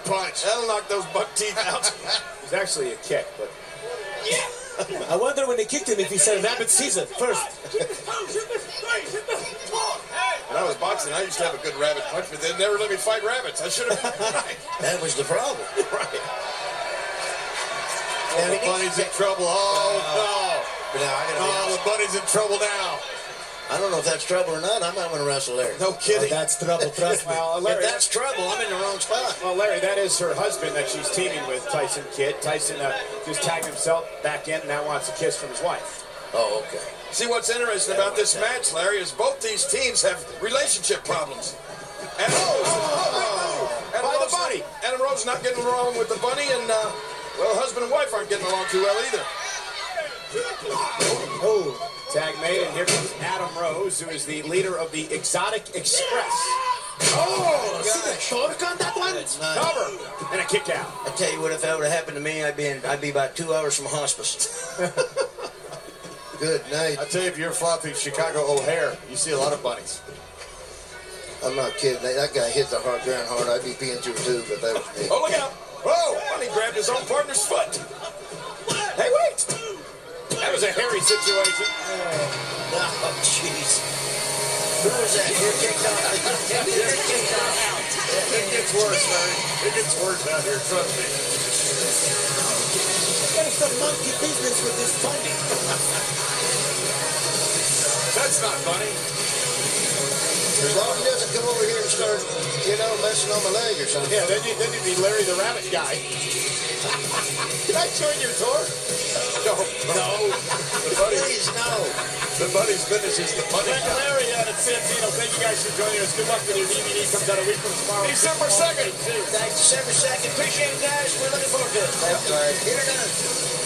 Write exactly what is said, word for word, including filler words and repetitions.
punch. That'll knock those buck teeth out. It was actually a kick, but... Yeah. I wonder when they kicked him if he said rabbit Caesar first. When I was boxing, I used to have a good rabbit punch, but they'd never let me fight rabbits. I should have... Right. That was the problem. Right. Oh, the bunny's in trouble. Oh, no. Now, I gotta be Oh, the bunny's in trouble now. I don't know if that's trouble or not. I might want to wrestle there. No kidding. Oh, that's trouble, trust me. Well, Larry, If that's trouble, I'm in the wrong spot. well, Larry, that is her husband that she's teaming with, Tyson Kidd. Tyson uh, just tagged himself back in and now wants a kiss from his wife. Oh, okay. See, what's interesting about this match, Larry, is both these teams have relationship problems. Adam Rose, oh, Adam By the Rose, bunny. Adam Rose not getting along with the bunny, and, uh, well, husband and wife aren't getting along too well either. Oh, tag made, and here comes Adam Rose, who is the leader of the Exotic Express. Oh, See the torque on that one? Nice. Cover, and a kick out. I tell you what, if that would have happened to me, I'd be in, I'd be about two hours from hospice. Good night. I tell you, if you're floppy Chicago O'Hare, you see a lot of bunnies. I'm not kidding. That guy hit the hard ground hard. I'd be peeing through too, but that was me. Oh, look out. Whoa, bunny grabbed his own partner's foot. Hey, wait. That was a hairy situation. Oh, jeez. Who was that? You're kicked off. You're kicked off. It gets worse, Larry. It gets worse out here, trust me. There's some monkey business with this bunny. That's not funny. As long as he doesn't come over here and start, you know, messing on my leg or something. Yeah, then, you, then you'd be Larry the Rabbit guy. Can I join your tour? No, no. The bunny, Please, no. the bunny's business is the bunny. Thank you, Larry, uh, at Santino. Thank you guys for joining us. Good luck with your D V D. Comes out a week from tomorrow. December second. Thanks, December second. Appreciate it, guys. We're looking forward to it. That's all right. Get her done.